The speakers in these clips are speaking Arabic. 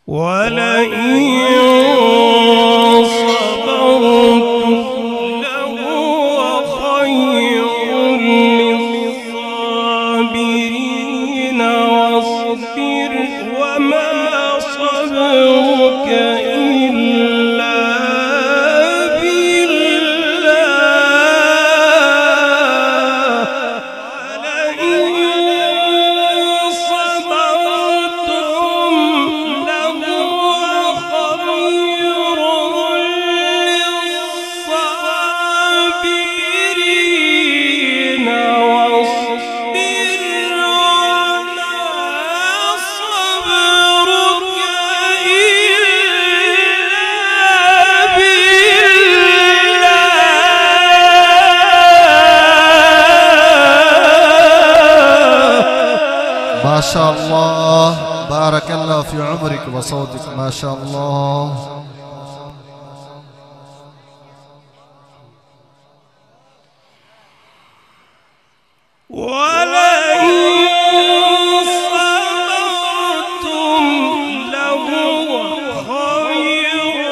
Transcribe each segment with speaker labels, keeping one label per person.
Speaker 1: ولئن صبرتم لهو خير للصابرين واصبر وما صبرك إلا
Speaker 2: ما شاء الله. بارك الله في عمرك وصوتك ما شاء الله.
Speaker 1: ولئن صبرتم لهو خير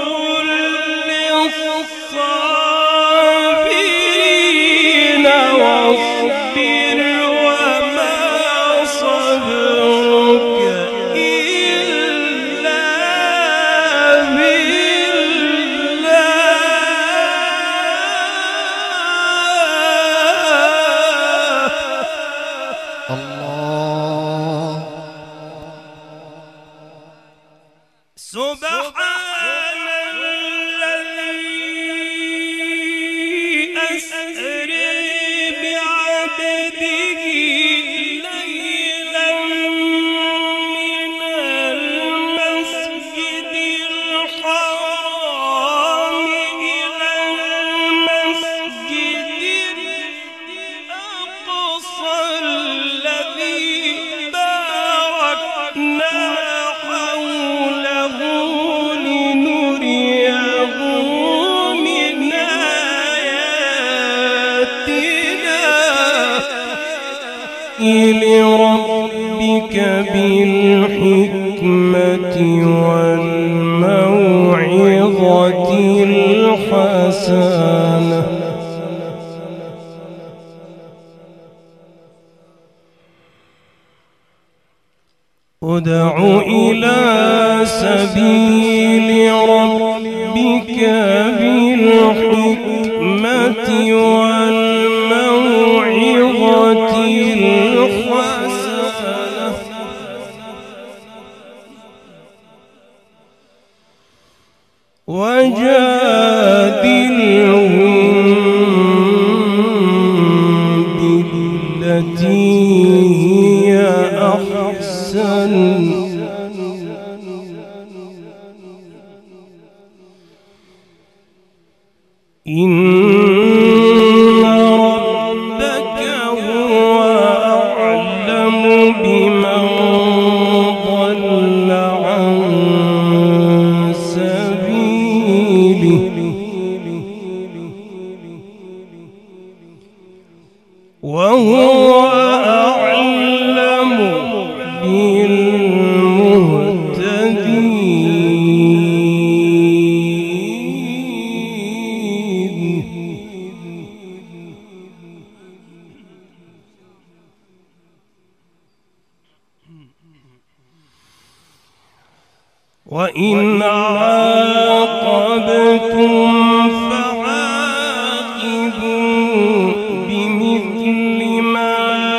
Speaker 1: للصابرين واصبر وما صبرك إلا
Speaker 2: الله.
Speaker 1: سبحان الذي أسرى بعبده ليلا من المسجد الحرام إلى المسجد الأقصى الذي باركنا حوله لنريه من آياتنا لربك بالحكمة والموعظة الحسنة ادع إلى سبيل ربك بالحكمة والموعظة الحسنة وجادلهم بالتي هي أحسن إن ربك هو أعلم بمن ضل عن سبيله وهو أعلم وإن عاقبتم فعاقبوا بمثل ما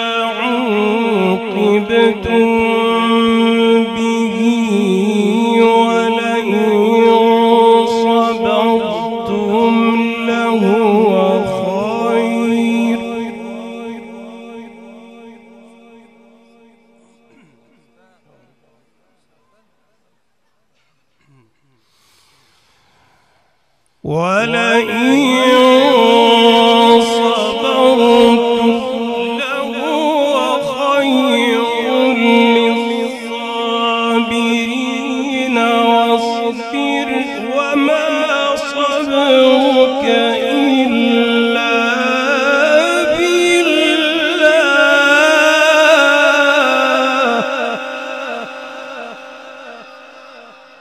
Speaker 1: عوقبتم به ولئن صبرتم لهو خير ولئن صبرتم لهو خير للصابرين واصبر وما صبرك إلا بالله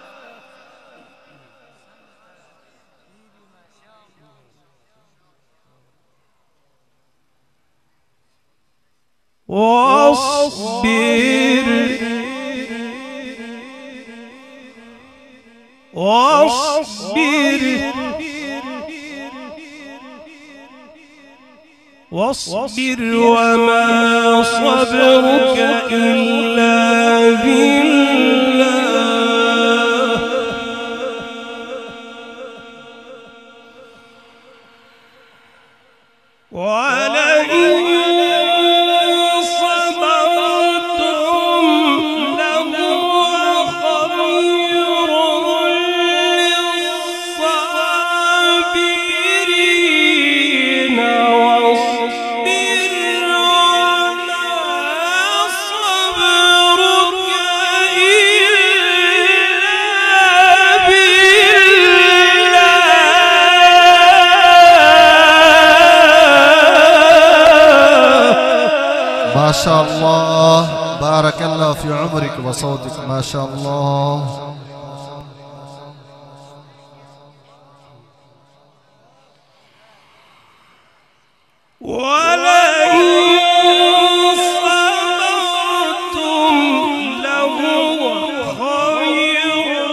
Speaker 1: واصبر وما صبرك إلا بالله ولئن صبرتم لهو خير للصابرين واصبر وما صبرك إلا بالله.
Speaker 2: ما شاء الله، بارك الله في عمرك وصوتك، ما شاء الله.
Speaker 1: ولئن صبرتم لهو خير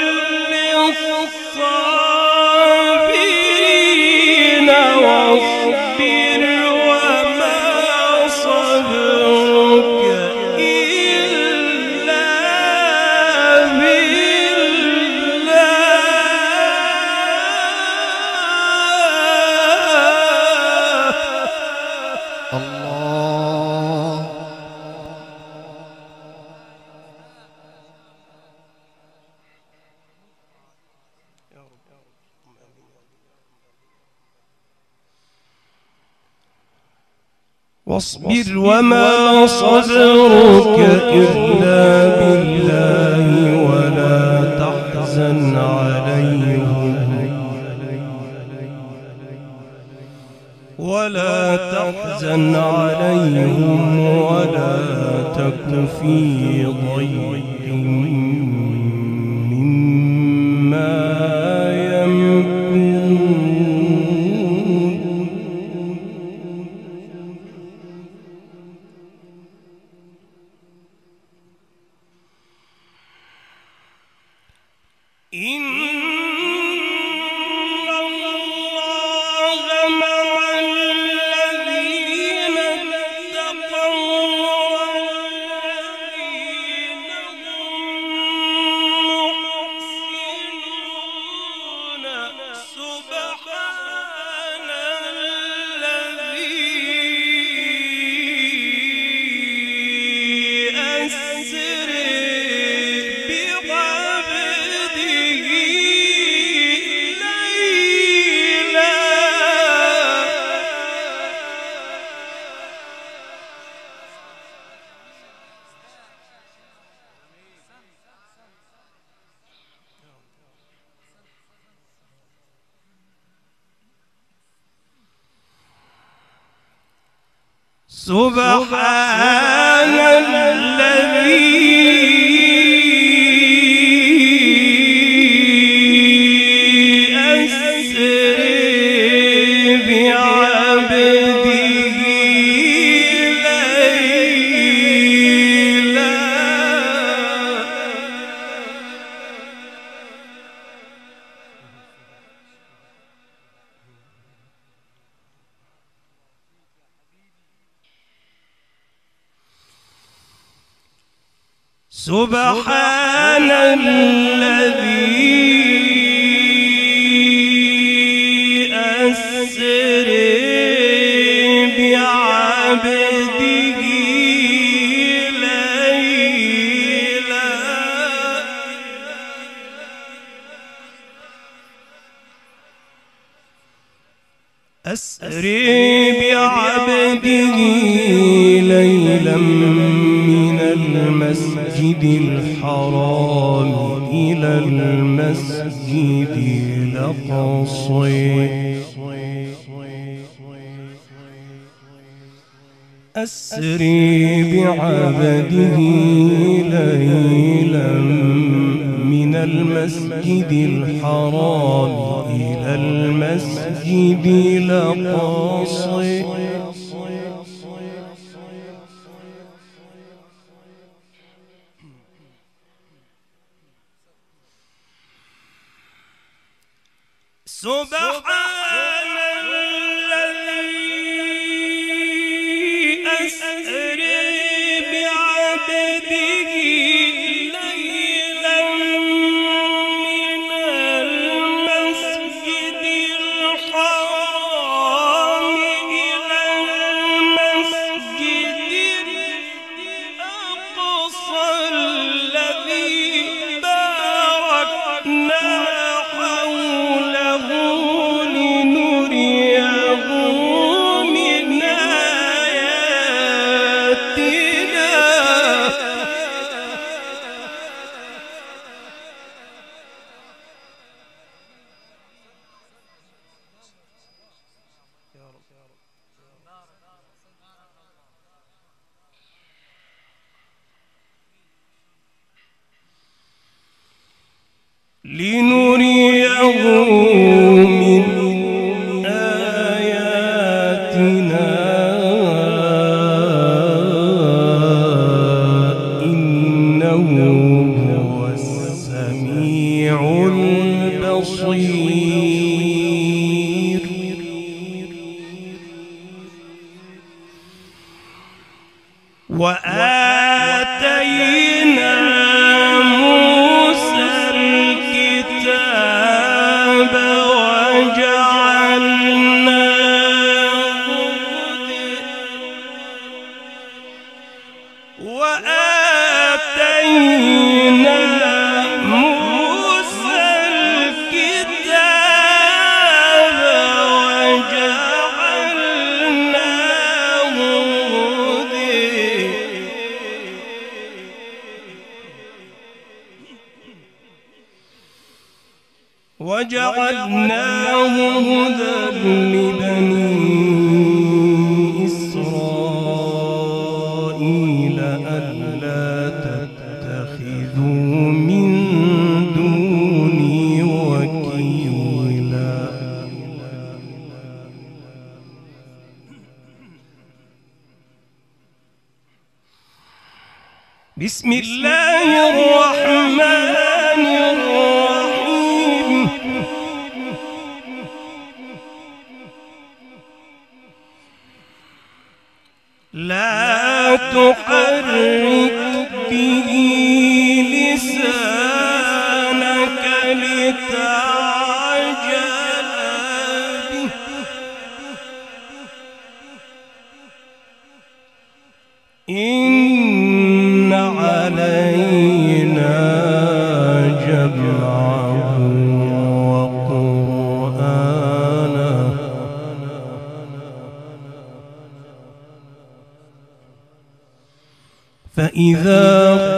Speaker 1: للصابرين واصبر وما صبرك إلا بالله.
Speaker 2: الله.
Speaker 1: واصبر وما صبرك إلا بالله ولا تحزن عليهم ولا تك في ضيق مما يمكرون. إن الله مع الذين اتقوا والذين هم محسنون. سبحان الذي أسرى سبحان الذي أسرى بعبده ليلا. سبحان الذي أسرى بعبده ليلا. أسرى بعبده ليلا من المسجد الحرام إلى المسجد الأقصى. أسرى بعبده ليلا من المسجد الحرام إلى المسجد الأقصى سبحان الذي أسرى بعبده ليلا من المسجد الحرام إلى المسجد الأقصى الذي باركنا حوله لنريه من آياتنا لنريه من آياتنا إنه هو السميع البصير وآتينا موسى الكتاب وآتينا موسى الكتاب وجعلناه هدى لبني إسرائيل ألا تتخذوا من دوني وكيلا بسم الله الرحمن الرحيم لا تحرك به لسانك لتعجل به إن علينا جمعه وقرآنه فإذا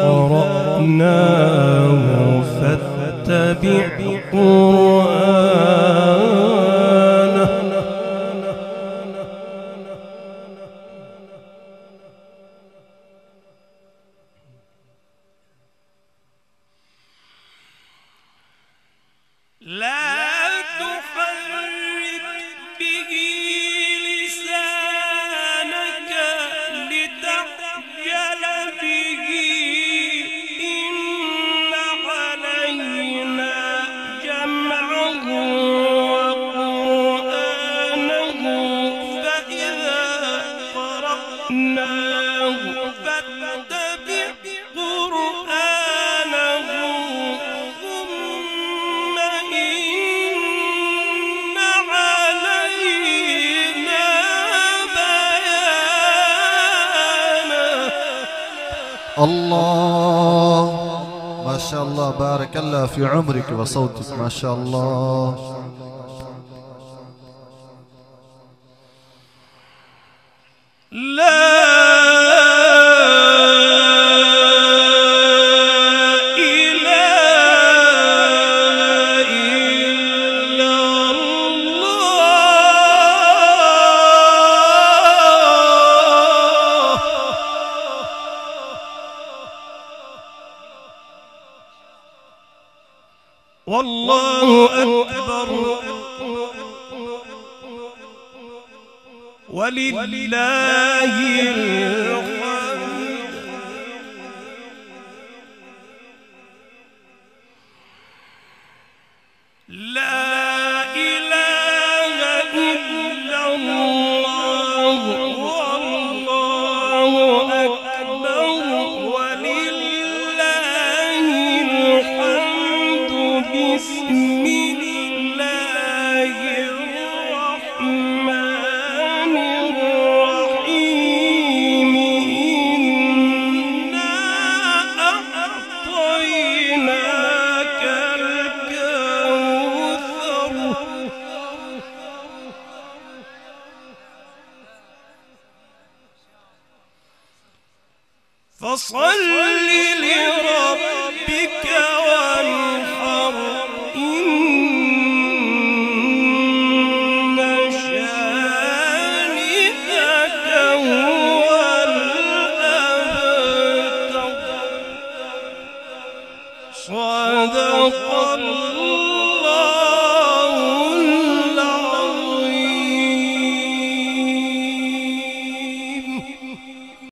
Speaker 1: قرأناه فاتبع قرآنه لا تحرك به لسانك لتعجل به إن علينا جمعه وقرآنه فإذا قرأناه فاتبع قرآنه ثم إن علينا بيانه.
Speaker 2: الله ما شاء الله، بارك الله في عمرك وصوتك، ما شاء الله.
Speaker 1: لا إله إلا الله والله أكبر ولله الحمد. لا صدق الله